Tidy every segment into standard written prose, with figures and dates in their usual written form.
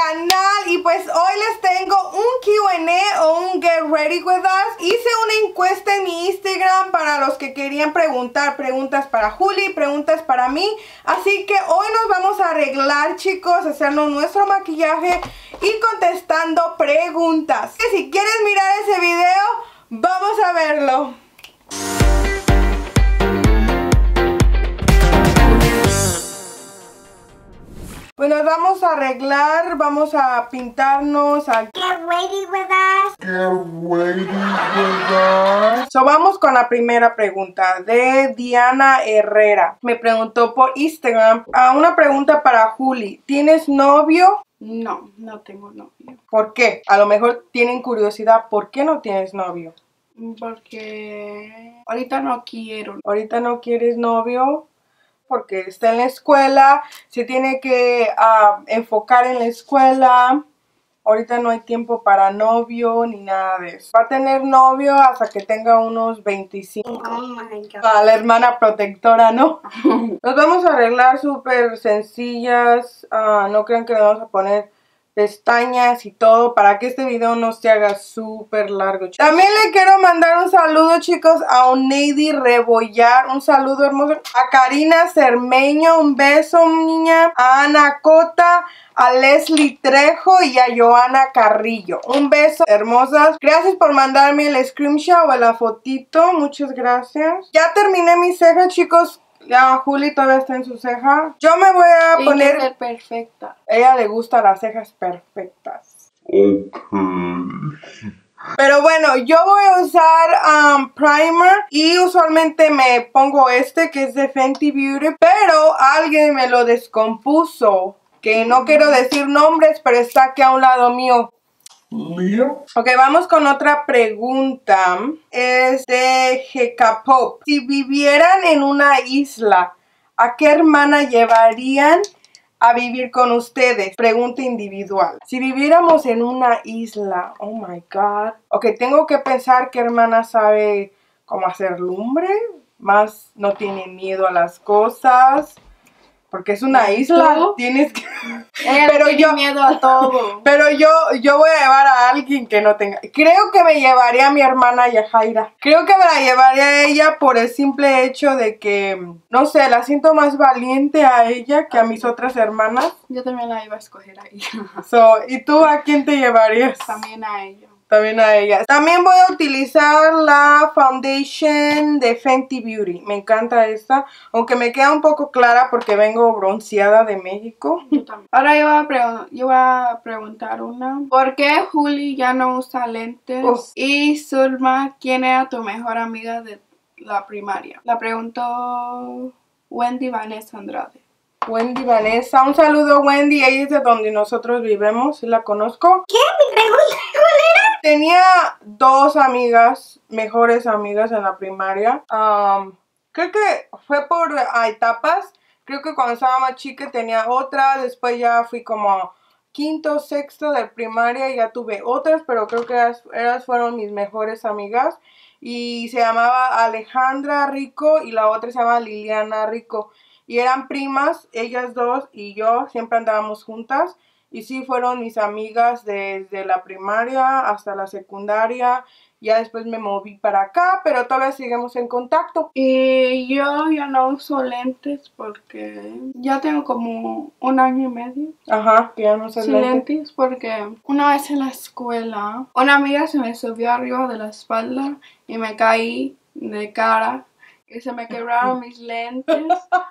canal. Y pues hoy les tengo un Q&A o un Get Ready With Us. Hice una encuesta en mi Instagram para los que querían preguntar preguntas para Juli, preguntas para mí. Así que hoy nos vamos a arreglar, chicos, hacernos nuestro maquillaje y contestando preguntas. Que si quieres mirar ese video, vamos a verlo. Pues nos vamos a arreglar, vamos a pintarnos, a Get ready with us. Get ready with us. So vamos con la primera pregunta de Diana Herrera. Me preguntó por Instagram una pregunta para Juli. ¿Tienes novio? No, no tengo novio. ¿Por qué? A lo mejor tienen curiosidad. ¿Por qué no tienes novio? Porque ahorita no quiero. Ahorita no quieres novio porque está en la escuela, se tiene que enfocar en la escuela. Ahorita no hay tiempo para novio ni nada de eso. Va a tener novio hasta que tenga unos 25. Oh my God. La hermana protectora, ¿no? Nos vamos a arreglar súper sencillas. No crean que le vamos a poner pestañas y todo para que este video no se haga súper largo. También le quiero mandar un saludo, chicos, a Oneidi Rebollar, un saludo hermoso, a Karina Cermeño, un beso, niña, a Ana Cota, a Leslie Trejo y a Joana Carrillo, un beso, hermosas. Gracias por mandarme el screenshot o la fotito, muchas gracias. Ya terminé mis cejas, chicos. Ya Juli todavía está en su ceja. Yo me voy a poner... Tiene que ser perfecta. A ella le gustan las cejas perfectas. Ok. Pero bueno, yo voy a usar primer y usualmente me pongo este que es de Fenty Beauty, pero alguien me lo descompuso, que no quiero decir nombres, pero está aquí a un lado mío. ¿Mío? Ok, vamos con otra pregunta. Es de GK Pop. Si vivieran en una isla, ¿a qué hermana llevarían a vivir con ustedes? Pregunta individual. Si viviéramos en una isla, oh my God. Ok, tengo que pensar qué hermana sabe cómo hacer lumbre. Más no tiene miedo a las cosas. Porque es una isla, ¿Tú? tienes que... Ella Pero tiene yo- miedo a todo. Pero yo voy a llevar a alguien que no tenga... Creo que me llevaría a mi hermana Yajaira. Creo que me la llevaría a ella por el simple hecho de que... No sé, la siento más valiente a ella que a mis otras hermanas. Yo también la iba a escoger a ella. ¿Y tú a quién te llevarías? También a ella. También a ella. También voy a utilizar la foundation de Fenty Beauty. Me encanta esta. Aunque me queda un poco clara porque vengo bronceada de México. Yo también. Ahora yo voy a preguntar una. ¿Por qué Juli ya no usa lentes? Uf. Y Zulma, ¿quién era tu mejor amiga de la primaria? La preguntó Wendy Vanessa Andrade. Wendy Vanessa. Un saludo, Wendy. Ella es de donde nosotros vivemos. ¿Sí la conozco? ¿Qué? ¿Mi pregunta cuál era? Tenía dos amigas, mejores amigas en la primaria. Creo que fue por etapas. Creo que cuando estaba más chica tenía otra. Después ya fui como quinto, sexto de primaria y ya tuve otras. Pero creo que ellas fueron mis mejores amigas. Y se llamaba Alejandra Rico y la otra se llama Liliana Rico. Y eran primas, ellas dos y yo siempre andábamos juntas. Y sí, fueron mis amigas desde la primaria hasta la secundaria. Ya después me moví para acá, pero todavía seguimos en contacto. Y yo ya no uso lentes porque ya tengo como 1 año y medio Ajá, que ya no sé sin lentes porque una vez en la escuela una amiga se me subió arriba de la espalda y me caí de cara y se me quebraron mis lentes.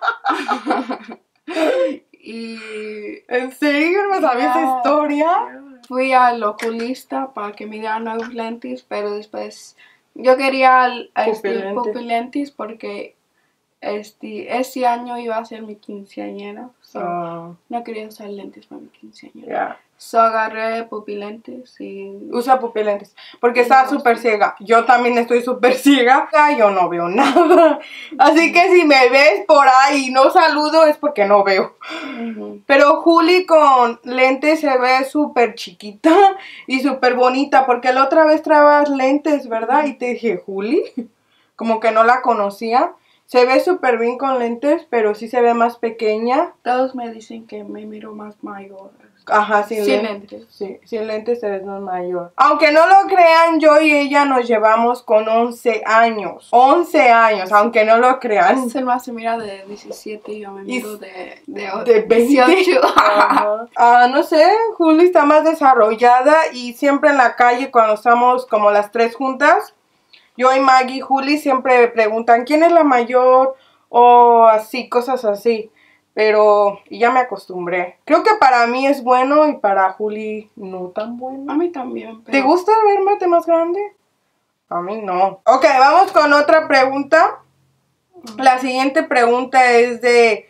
Y ¿En serio? ¿No sabías esa ya, historia? fui al oculista para que me dieran nuevos lentes, pero después yo quería Pupilentes. pupilentes porque este año iba a ser mi quinceañera. So, no quería usar lentes para mi quinceañera. Ya. So agarré pupilentes y... Usa pupilentes. Porque está súper ciega. Yo también estoy súper ciega. Yo no veo nada. Así que si me ves por ahí y no saludo es porque no veo. Ujú. Pero Juli con lentes se ve súper chiquita y súper bonita. Porque la otra vez traebas lentes, ¿verdad? Y te dije, ¿Juli? Como que no la conocía. Se ve súper bien con lentes, pero sí se ve más pequeña. Todos me dicen que me miro más mayor. Ajá, sin Sin lentes. lentes. Sí, sin lentes se ve más mayor. Aunque no lo crean, yo y ella nos llevamos con 11 años. 11 años, aunque no lo crean. Selma se mira de 17 y yo me miro de 20. 18. Ajá. No sé, Juli está más desarrollada y siempre en la calle cuando estamos como las tres juntas, yo y Maggie y Juli siempre preguntan quién es la mayor o así, cosas así. Pero ya me acostumbré. Creo que para mí es bueno y para Juli no tan bueno. A mí también. ¿Te gusta verme más grande? A mí no. Ok, vamos con otra pregunta. La siguiente pregunta es de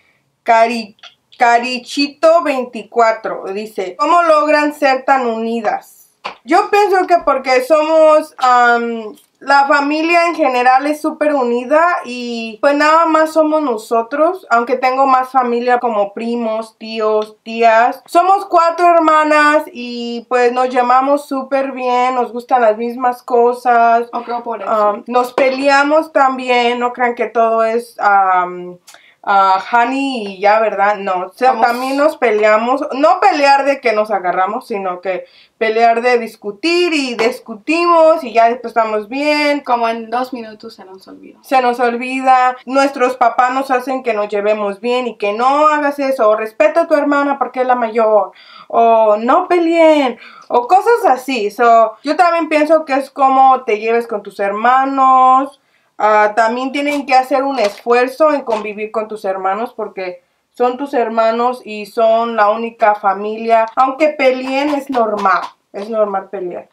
Carichito24. Dice, ¿cómo logran ser tan unidas? Yo pienso que porque somos... la familia en general es súper unida y pues nada más somos nosotros, aunque tengo más familia como primos, tíos, tías. Somos 4 hermanas y pues nos llevamos súper bien, nos gustan las mismas cosas. O creo por eso. Nos peleamos también, no crean que todo es... honey y ya, ¿verdad? No, o sea, también nos peleamos, no pelear de que nos agarramos, sino que pelear de discutir y discutimos y ya después estamos bien. Como en 2 minutos se nos olvida. Se nos olvida, nuestros papás nos hacen que nos llevemos bien y que no hagas eso, o respeta a tu hermana porque es la mayor, o no peleen, o cosas así. Yo también pienso que es como te lleves con tus hermanos. También tienen que hacer un esfuerzo en convivir con tus hermanos porque son tus hermanos y son la única familia. Aunque peleen es normal pelear.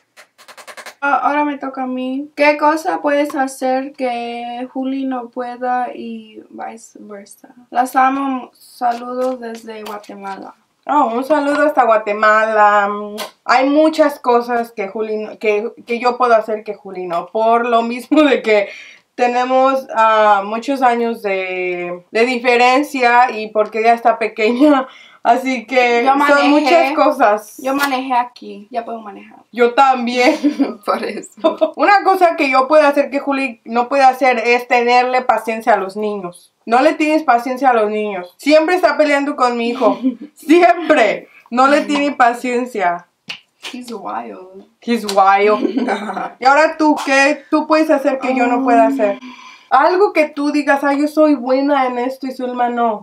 Ahora me toca a mí. ¿Qué cosa puedes hacer que Juli no pueda y viceversa? Las amo. Saludos desde Guatemala. Un saludo hasta Guatemala. Hay muchas cosas que yo puedo hacer que Juli no. Por lo mismo de que tenemos muchos años de diferencia y porque ella está pequeña. Así que son muchas cosas. Yo manejé aquí. Ya puedo manejar. Yo también. Por eso. Una cosa que yo puedo hacer que Juli no puede hacer es tenerle paciencia a los niños. No le tienes paciencia a los niños. Siempre está peleando con mi hijo. Siempre. No le tiene paciencia. He's wild. He's wild. Y ahora tú, ¿qué tú puedes hacer que yo no pueda hacer? Algo que tú digas, yo soy buena en esto y Zulma no.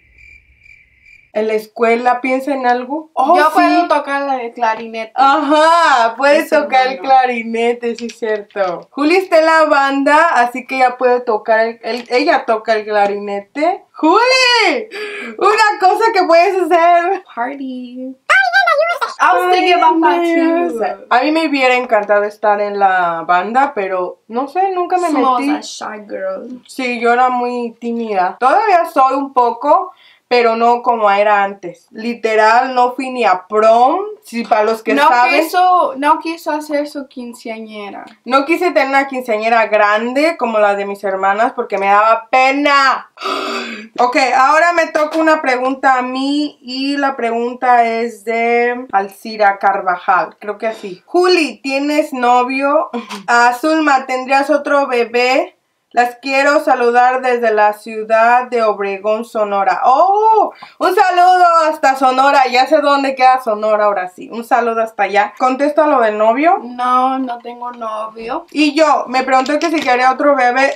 ¿En la escuela piensa en algo? Yo puedo tocar el clarinete. Ajá, puedes tocar el clarinete, sí es cierto. Juli está en la banda, así que ella puede tocar, ella toca el clarinete. ¡Juli! Una cosa que puedes hacer. Party. I was thinking about that too. A mí me hubiera encantado estar en la banda, pero no sé, nunca me metí. A shy girl. Sí, yo era muy tímida. Todavía soy un poco, pero no como era antes. Literal, no fui ni a prom. Sí, para los que saben. No quiso hacer su quinceañera. No quise tener una quinceañera grande como la de mis hermanas porque me daba pena. Ok, ahora me toca una pregunta a mí y la pregunta es de Alcira Carvajal. Creo que así. Juli, ¿tienes novio? Zulma, ¿tendrías otro bebé? Las quiero saludar desde la ciudad de Obregón, Sonora. ¡Oh! Un saludo hasta Sonora. Ya sé dónde queda Sonora ahora sí. Un saludo hasta allá. ¿Contesto a lo del novio? No, no tengo novio. Y yo, me preguntó que si quería otro bebé.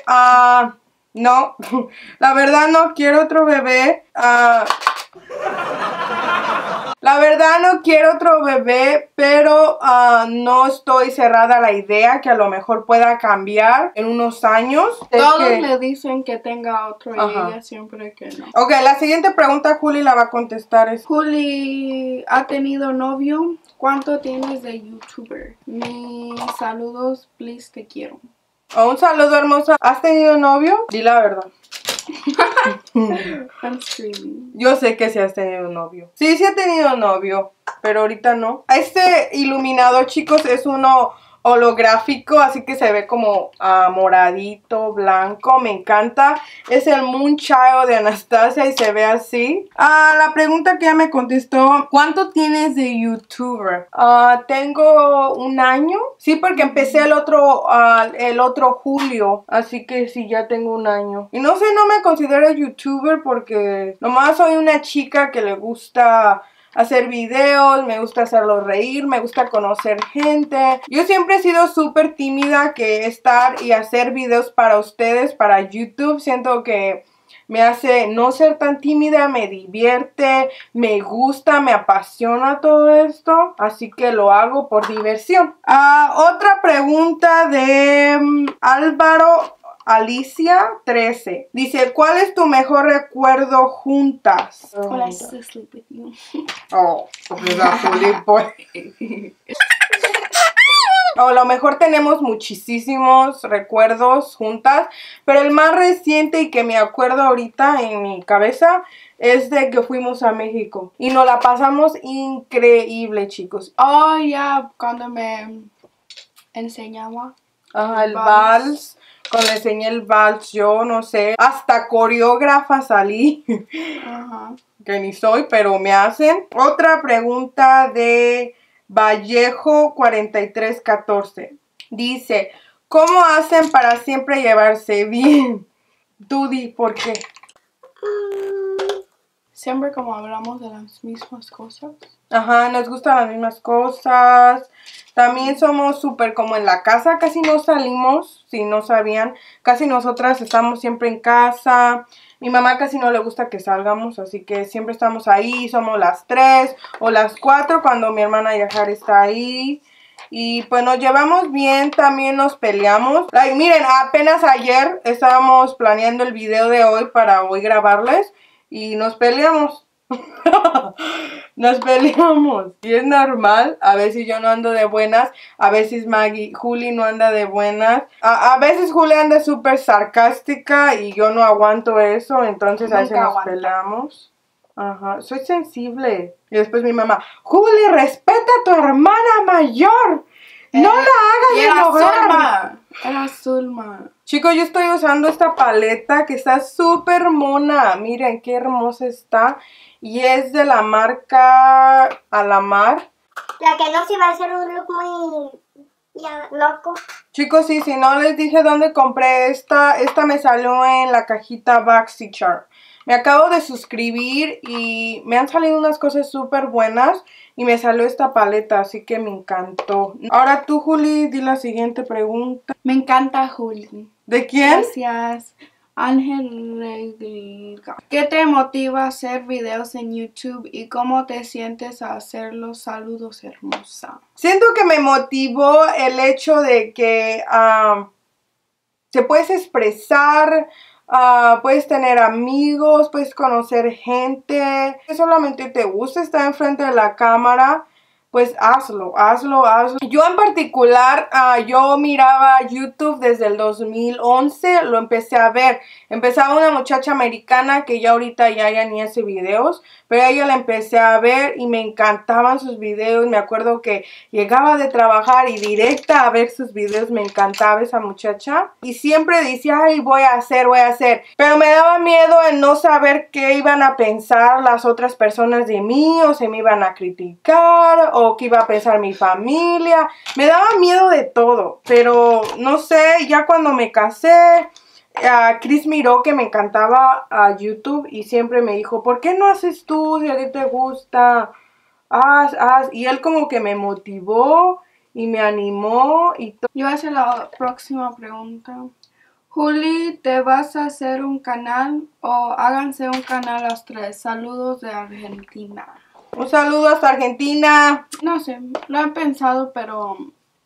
No. La verdad no quiero otro bebé. La verdad no quiero otro bebé, pero no estoy cerrada a la idea que a lo mejor pueda cambiar en unos años. Todos le dicen que tenga otro y ella siempre que no. Ok, la siguiente pregunta Juli la va a contestar. Juli, ¿ha tenido novio? ¿Cuánto tienes de YouTuber? Mis saludos, please, te quiero. Un saludo hermosa. ¿Has tenido novio? Di la verdad. I'm screaming. Yo sé que sí has tenido novio. Sí he tenido novio, pero ahorita no. Este iluminador, chicos, es uno holográfico, así que se ve como moradito, blanco, me encanta. Es el Moonchild de Anastasia y se ve así. La pregunta que ya me contestó, ¿cuánto tienes de YouTuber? Tengo 1 año. Sí, porque empecé el otro julio, así que sí, ya tengo 1 año. Y no sé, no me considero YouTuber porque nomás soy una chica que le gusta hacer videos, me gusta hacerlos reír, me gusta conocer gente. Yo siempre he sido súper tímida que estar y hacer videos para ustedes, para YouTube. Siento que me hace no ser tan tímida, me divierte, me gusta, me apasiona todo esto. Así que lo hago por diversión. Otra pregunta de Álvaro Alicia 13. Dice, ¿cuál es tu mejor recuerdo juntas? When I used to sleep with you. Oh, pues azul, pues. A lo mejor tenemos muchísimos recuerdos juntas, pero el más reciente y que me acuerdo ahorita en mi cabeza es de que fuimos a México y nos la pasamos increíble, chicos. Oh, ya, cuando me enseñaba. El vals. Cuando le enseñé el vals, yo no sé, hasta coreógrafa salí. Ajá. Que ni soy, pero me hacen. Otra pregunta de Vallejo 4314. Dice, ¿cómo hacen para siempre llevarse bien? Dudy, ¿por qué? Siempre como hablamos de las mismas cosas. Ajá, nos gustan las mismas cosas. También somos súper como en la casa, casi no salimos, si no sabían. Casi nosotras estamos siempre en casa. Mi mamá casi no le gusta que salgamos, así que siempre estamos ahí. Somos las 3 o las 4 cuando mi hermana Yahar está ahí. Y pues nos llevamos bien, también nos peleamos. Miren, apenas ayer estábamos planeando el video de hoy para hoy grabarles. Y nos peleamos. Nos peleamos. Y es normal. A veces yo no ando de buenas. A veces Juli no anda de buenas. A veces Juli anda súper sarcástica y yo no aguanto eso. Entonces a veces nos peleamos. Ajá, soy sensible. Y después mi mamá, Juli, respeta a tu hermana mayor. No la hagas enojar. Era Zulma. Chicos, yo estoy usando esta paleta que está súper mona. Miren qué hermosa está. Y es de la marca Alamar. La que no se va a hacer un look muy loco. Chicos, sí, si no les dije dónde compré esta me salió en la cajita BoxyCharm. Me acabo de suscribir y me han salido unas cosas súper buenas y me salió esta paleta, así que me encantó. Ahora tú, Juli, di la siguiente pregunta. Me encanta Juli. ¿De quién? Gracias. Ángel Regliga. ¿Qué te motiva a hacer videos en YouTube y cómo te sientes a hacerlos? Saludos, hermosa. Siento que me motivó el hecho de que te puedes expresar, puedes tener amigos, puedes conocer gente. Si solamente te gusta estar enfrente de la cámara, pues hazlo. Yo en particular, yo miraba YouTube desde el 2011, lo empecé a ver. Empezaba una muchacha americana que ya ahorita ya ni hace videos, pero a ella la empecé a ver y me encantaban sus videos. Me acuerdo que llegaba de trabajar y directa a ver sus videos, me encantaba esa muchacha. Y siempre decía, ay, voy a hacer. Pero me daba miedo en no saber qué iban a pensar las otras personas de mí, o se me iban a criticar, o qué iba a pensar mi familia. Me daba miedo de todo, pero no sé, ya cuando me casé, Chris miró que me encantaba YouTube y siempre me dijo, ¿por qué no haces tú si a ti te gusta? Haz. Y él como que me motivó y me animó y todo. Yo voy a hacer la próxima pregunta. Juli, ¿te vas a hacer un canal o háganse un canal los tres? Saludos de Argentina. Un saludo hasta Argentina. No sé, lo he pensado, pero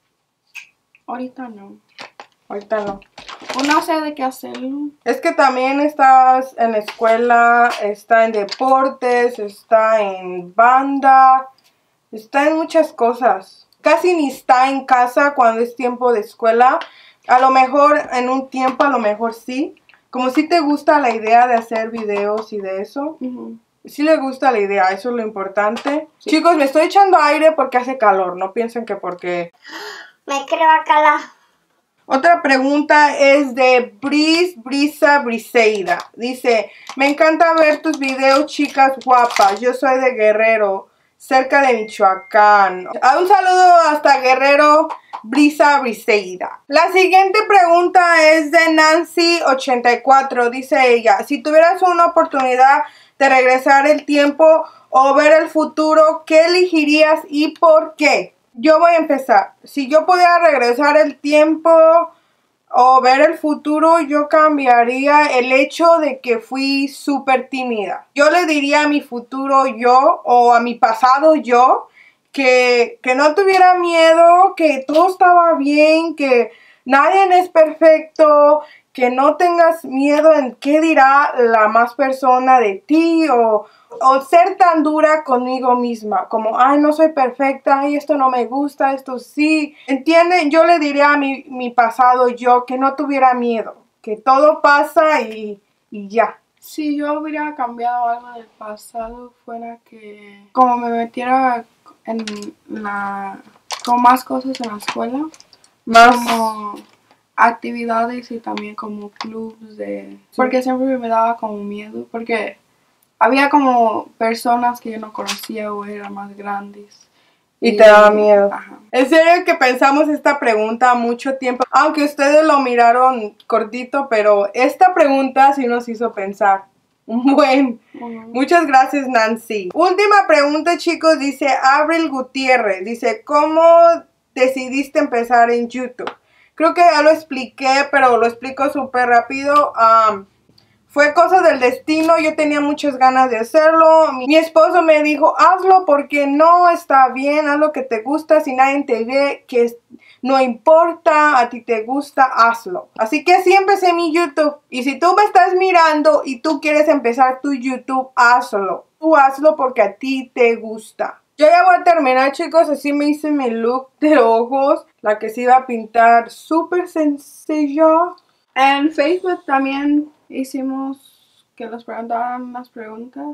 ahorita no. Ahorita no. No sé de qué hacerlo. Es que también estás en la escuela, está en deportes, está en banda, está en muchas cosas. Casi ni está en casa cuando es tiempo de escuela. A lo mejor en un tiempo, a lo mejor sí. Como si te gusta la idea de hacer videos y de eso. Sí le gusta la idea, eso es lo importante. Sí. Chicos, me estoy echando aire porque hace calor. No piensen que porque Me creo acá la... Otra pregunta es de Brisa Briseida. Dice, me encanta ver tus videos, chicas guapas. Yo soy de Guerrero, cerca de Michoacán. Un saludo hasta Guerrero, Brisa Briseida. La siguiente pregunta es de Nancy84. Dice ella, si tuvieras una oportunidad de regresar el tiempo o ver el futuro, ¿qué elegirías y por qué? Yo voy a empezar. Si yo pudiera regresar el tiempo o ver el futuro, yo cambiaría el hecho de que fui súper tímida. Yo le diría a mi futuro yo o a mi pasado yo que no tuviera miedo, que todo estaba bien, que nadie es perfecto, que no tengas miedo en qué dirá la más persona de ti o ser tan dura conmigo misma, como, ay, no soy perfecta, ay, esto no me gusta, esto sí. ¿Entienden? Yo le diría a mi pasado yo que no tuviera miedo, que todo pasa y ya. Si yo hubiera cambiado algo del pasado, fuera que como me metiera con más cosas en la escuela, Más como actividades y también como clubs porque siempre me daba como miedo, porque había como personas que yo no conocía o eran más grandes. y te daba miedo. Ajá. En serio que pensamos esta pregunta mucho tiempo, aunque ustedes lo miraron cortito, pero esta pregunta sí nos hizo pensar. Muchas gracias, Nancy. Última pregunta, chicos, dice Abril Gutiérrez. Dice, ¿cómo decidiste empezar en YouTube? Creo que ya lo expliqué, pero lo explico súper rápido. Fue cosa del destino, yo tenía muchas ganas de hacerlo. Mi esposo me dijo, hazlo porque no está bien, haz lo que te gusta, si nadie te ve, que no importa, a ti te gusta, hazlo. Así que así empecé mi YouTube. Y si tú me estás mirando y tú quieres empezar tu YouTube, hazlo. Tú hazlo porque a ti te gusta. Yo ya voy a terminar, chicos, así me hice mi look de ojos. La que se iba a pintar súper sencilla. En Facebook también hicimos que nos preguntaran unas preguntas.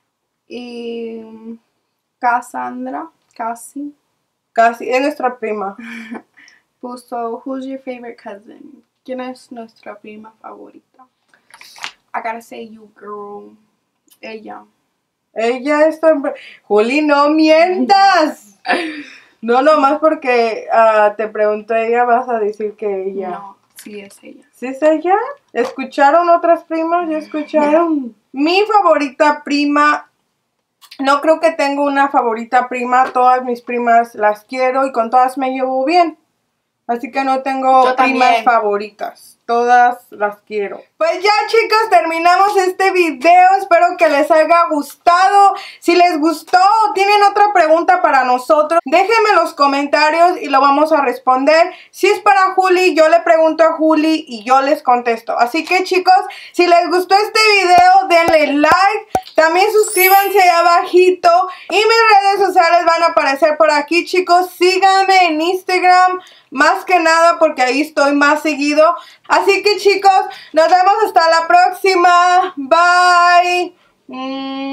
Y Cassandra, casi, Es nuestra prima. puso, who's your favorite cousin? ¿Quién es nuestra prima favorita? I gotta say you, girl. Ella. Ella está... Juli, no mientas. No, nomás porque te preguntó ella, vas a decir que ella. No, sí es ella. ¿Sí es ella? ¿Escucharon otras primas? ¿Ya escucharon? Mi favorita prima... No creo que tengo una favorita prima. Todas mis primas las quiero y con todas me llevo bien. Así que no tengo Yo primas también. favoritas. Todas las quiero. Pues ya, chicos, terminamos este video. Espero que les haya gustado. Si les gustó o tienen otra pregunta para nosotros, déjenme en los comentarios y lo vamos a responder. Si es para Juli, yo le pregunto a Juli y yo les contesto. Así que, chicos, si les gustó este video, denle like. También suscríbanse ahí abajito. Y mis redes sociales van a aparecer por aquí, chicos. Síganme en Instagram. Más que nada porque ahí estoy más seguido. Así que, chicos, nos vemos hasta la próxima. Bye.